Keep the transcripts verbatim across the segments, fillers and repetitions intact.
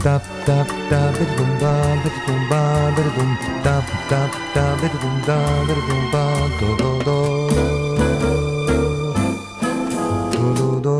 tap tap tap bidum ba bidum ba bidum tap tap tap bidum da bidum ba do do do do do do.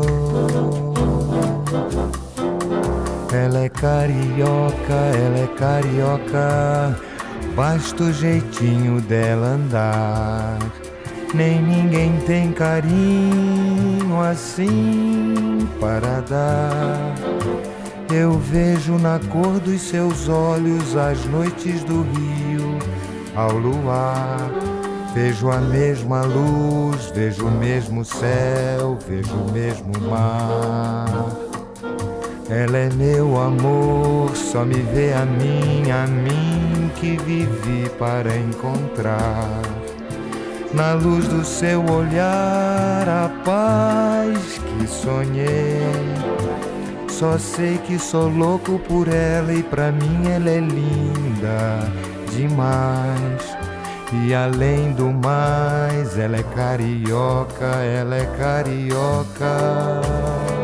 Ela é carioca, ela é carioca, basta o jeitinho dela andar. Nem ninguém tem carinho assim para dar. Eu vejo na cor dos seus olhos as noites do rio ao luar. Vejo a mesma luz, vejo o mesmo céu, vejo o mesmo mar. Ela é meu amor, só me vê a mim, a mim que vivi para encontrar. Na luz do seu olhar, a paz que sonhei. Só sei que sou louco por ela e pra mim ela é linda demais. E além do mais, ela é carioca, ela é carioca.